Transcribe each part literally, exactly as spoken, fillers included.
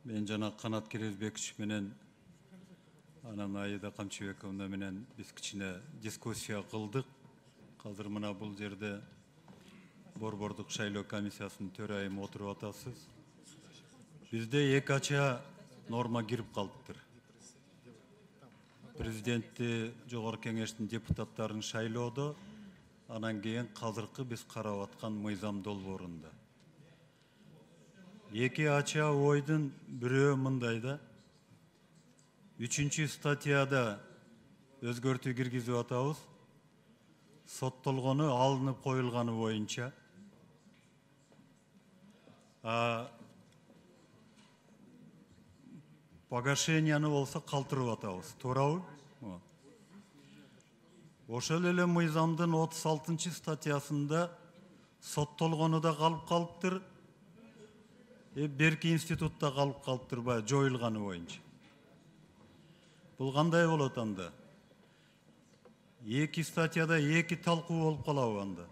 Мен жана Канат Керезбекович менен анан Аида Камчыбековна менен биз кичине дискуссия кылдык. Азыр мына бул жерде Борбордук шайлоо комиссиясынын төрайымы отуруп атасыз. Бизде эки ача норма кирип калыптыр. Президентти, жогорку кеңештин депутаттарын шайлоодо, анан кийин казыркы биз карап аткан мыйзам долбоорунда. Эки ача ойдун бирөө мындай да. Үчүнчү статьяда өзгөртүү киргизип атабыз. Соттолгону алынып коюлганы боюнча. А погашенияны болсо калтырып атабыз. Туурабы? Ошол эле мыйзамдын отуз алтынчы статьясында соттолгону да калып калыптыр. E, берки институтта калып калыптыр ба, жоюлганы боюнча. Бул кандай болот анда? Эки статьяда эки талкуу болуп калабы анда.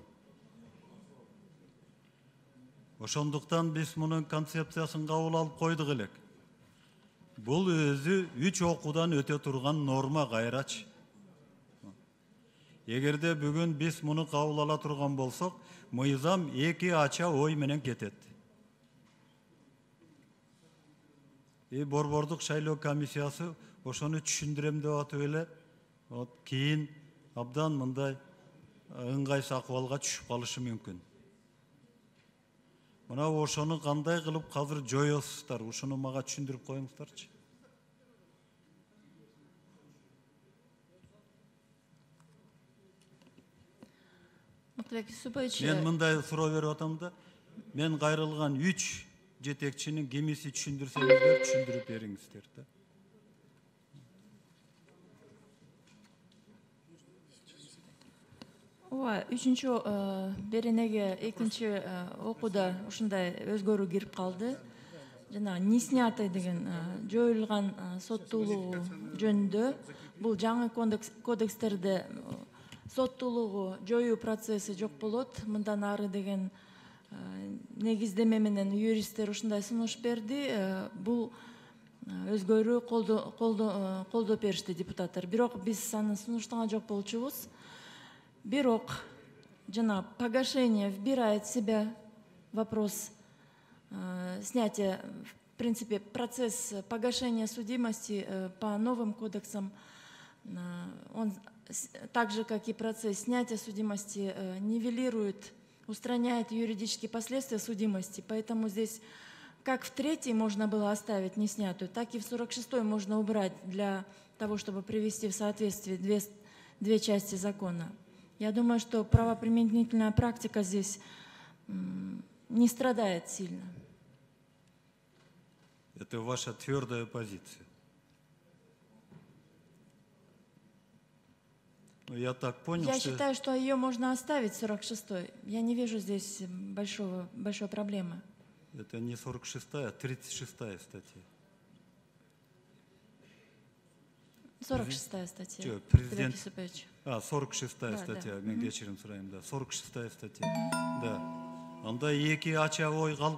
Ошондуктан биз мунун концепциясын кабыл алып койдук элек. Бул өзү үч окуудан өтө турган норма кайрач. Эгерде бүгүн биз муну кабыл ала турган болсок, мыйзам эки ача ой менен кетет. И Борбордук шайлоо комиссиясы ошону түшүндүрөм деп атып эле, кийин абдан мындай ыңгайсыз акыбалга түшүп калышы мүмкүн. Мына ошону кандай кылып азыр жоёсуздар, ушуну мага түшүндүрүп коюңуздарчы. Мен мындай суроо берип атам да, мен кайрылган үч жетекчинин кимиси түшүндүрсөңүздөр, түшүндүрүп бериңиздер да. Ооба, үчүнчү беренеге экинчи окууда ушундай өзгөрүү кирип калды. Жана не снято деген жоюлган соттуулугу жөнүндө бул жаңы кодекстерде соттуулугу жоюу процесси жок болот. Мындан ары деген негиздеме менен юристтер ушундай сунуш берди. Бул өзгөрүү колдоп беришти депутаттар. Бирок биз аны сунуштаган жок болчубуз. Бирок жана погашение вбирает в себя вопрос снятия, в принципе, процесс погашения судимости по новым кодексам, он так же, как и процесс снятия судимости, нивелирует, устраняет юридические последствия судимости. Поэтому здесь как в третьей можно было оставить не снятую, так и в сорок шестой можно убрать для того, чтобы привести в соответствие две, две части закона. Я думаю, что правоприменительная практика здесь не страдает сильно. Это ваша твердая позиция. Я так понял, Я что... считаю, что ее можно оставить, сорок шестой. Я не вижу здесь большого, большой проблемы. Это не сорок шестая, а тридцать шестая статья. сорок шестая статья. Что, президент... А, сорок шестая да, статья. Да. Мен кечирим сурайм, да. сорок шестая статья. Да. Анда эки ача ой калып.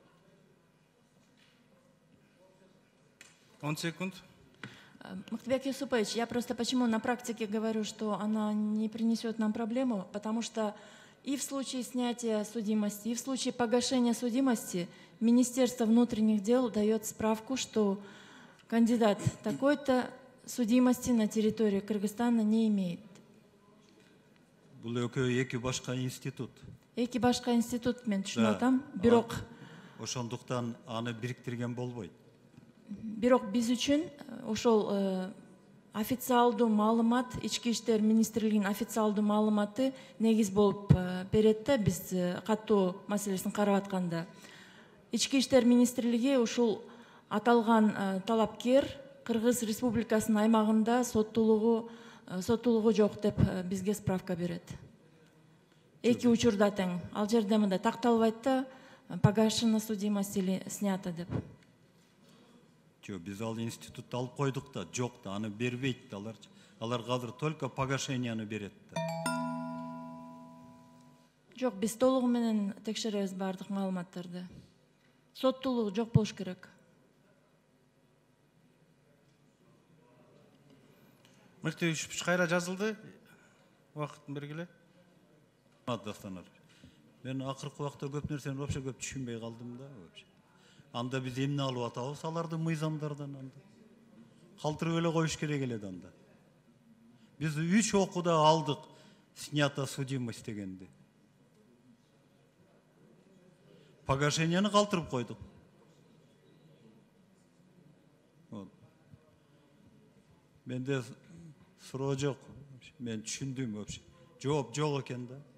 он секунд. Мактыбек Юсупович, я просто почему на практике говорю, что она не принесет нам проблему, потому что и в случае снятия судимости, и в случае погашения судимости Министерство внутренних дел дает справку, что кандидат такой-то судимости на территории Кыргызстана не имеет. Бул эки башка институт. Эки башка институт мен түшүнүп атам, бирок ошондуктан аны бириктирген болбойт. Бирок биз үчүн ошол официалдуу маалымат, ички иштер министрлигинин официалдуу маалыматы негиз болуп берет да, биз каттоо маселесин карап атканда. Ички иштер министрлиги ушул аталган талапкер Кыргыз Республикасынын аймагында соттуулугу соттуулугу жок деп бизге справка берет. Эки учурда тең. Ал жерде мындай такталбайт да, погашена судимость или снята деп. Жо, биз ал институтты алып койдук да, жок да, аны бербейт да алар. Алар азыр только погашенияны берет да. Жок, биз толугу менен текшеребиз бардык маалыматтарды. Соттуулук жок болуш керек. Мыкты үч бүч кайра жазылды. Убакытын бергиле. Дастанар. Мен акыркы убакта көп нерсени вообще көп түшүнбөй калдым да вообще. Анда биз эмне алып атабыз аларды мыйзамдардан анда. Калтырып эле коюш керек эле анда. Биз үч окууда алдык снята судимость дегенди. Погашенияны калтырып койдук. Менде суроо жок. Мен түшүндүм вообще. Жооп жок экен да.